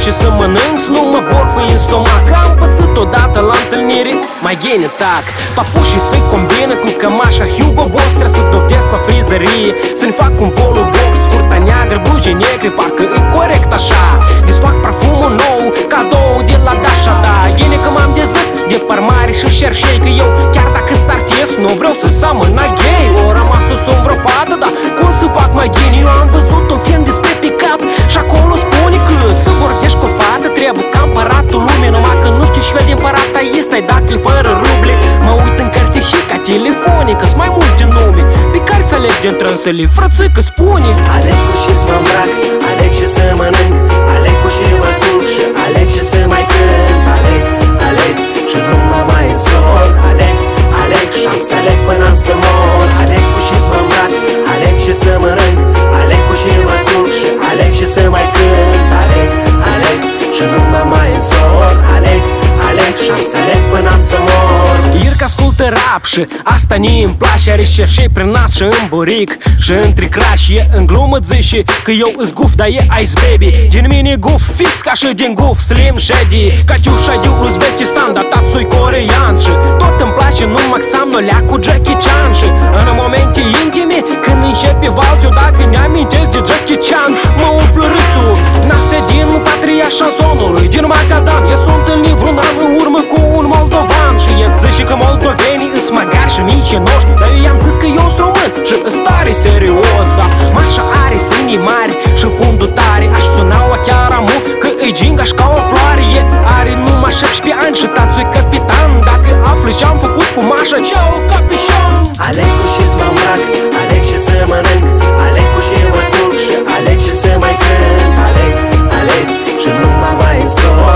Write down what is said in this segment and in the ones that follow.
și să mănânc, să nu mă borfăi în stomac. Am pățit odată la întâlnire, mai gene tac. Papușii se combină cu cămașa Hugo Boss. Trebuie să dovesc la frizărie, să-mi fac un polo box, scurta neagră, bluge negre, parcă e corect așa. Desfac parfumul nou, cadou de la Dasha, da. Gene că m-am dezis de parmare și șerșei, că eu, chiar dacă s-artist, nu vreau să seamănă gay. O rămas o sunt vreo fată, da, cum să fac mai geni? Eu am văzut un film despre pick-up și acolo spune că să vorbești cu o fată trebuie ca împăratul lumii. Numai că nu știu și fel de împărat ai dacă-i fără ruble. Mă uit în carte și ca telefonică, sunt mai multe nume pe care să aleg dintre însele, frățică spune. Aleg cu și-ți mă îmbrac, aleg și să mănânc, aleg cu și mă duc și aleg și să mai cânt. Aleg și nu mă mai însor, aleg și-am să aleg până am să mor. Aleg cu și-ți mă îmbrac, aleg și să mănânc, aleg cu și mă duc și aleg și să mai cânt. Aleg și nu mă mai însor, aleg și-am să aleg până am să mor. Irca ascultă rap și asta ni-mi place. Are șerșei prin nas și în buric și între crași. E în glumă zice că eu îs guf, dar e ice baby. Din mine e guf fix ca și din guf Slim Shady. Catiușa de Uzbekistan, dar tatsui corean. Și tot îmi place numai să am nolea cu Jackie Chan. Și în momente intime, când începe valțul, dacă mi-amintesc de Jackie Chan, mă umflă râsul. Nase din patria șansonului, din Macadam. Eu sunt în livru un an în urmă cu un moldovan. Și el zice că moldovenii îs magari și mici noștri, dar eu i-am zis că eu sunt român și îs tare serios. Da, mașa are sânii mari și fundul tare. Aș suna-o chiar amu că îi gingaș ca o floare. E are numai 17 ani și tațu-i capitan. Dacă află ce-am făcut cu mașa, ceau capișon. Aleg cu și-ți mă îmbrac, aleg și să mănânc, aleg cu și mă duc și aleg și să mai cânt. Aleg și nu mă mai însor,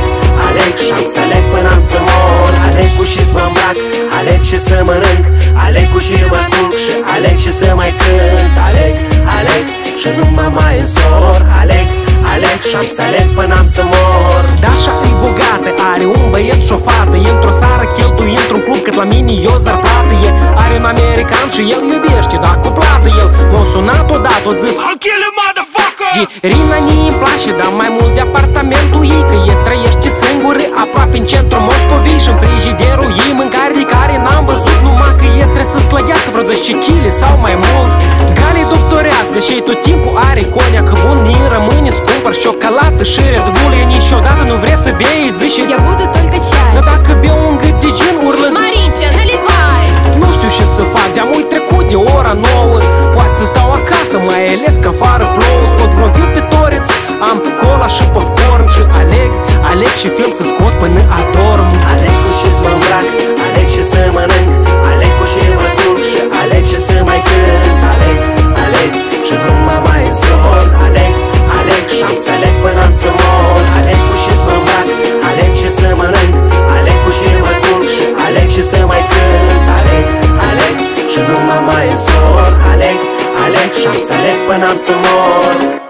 aleg și-am să aleg până am să mor. Aleg cu și-ți mă îmbrac, aleg și să mănânc, aleg cu și mă duc și aleg și să mai cânt. Aleg și nu mă mai însor, aleg și-am să aleg până am să mor. Dasha e bogată, are un băiet și o fată. E într-o seară cheltuie într-un club cât la mine eu zarplată. E are un american și el iubește, dar cu plată. El m-a sunat odată, o zis I'll kill you, motherfucker! Rina ni-mi place, dar mai mult de apartamentul ei, că e trăiește singură aproape în centrul Moscovei. Și în frigiderul ei mâncare de care n-am văzut, numai că e trebuie să slăgească vreo 10 kg sau mai mult. Gale doctorească și tot timpul are coniac bun, ni rămâne scumpăr ciocolată și Red Bull. E niciodată nu vrea să bei, zice Я буду только чай. Dar dacă beau un gât de gin urlă Маринча, наливай. Nu știu ce să fac, de-am trecut de ora 9. Poate să stau acasă, mai ales că afară plouă. Scot vreun film pe toreț, am cola și popcorn. Și aleg și film să scot până adorm. Aleg cu și-ți mă îmbrac, aleg și să mănânc, aleg cu și mă duc și aleg și să mai cânt. Aleg și nu mă mai însor, aleg și-am să aleg până am să mor. Aleg cu și-ți mă îmbrac, aleg și să mănânc, aleg cu și mă duc și aleg și să mai cânt. Aleg și nu mă mai însor, aleg și-am să aleg până am să mor.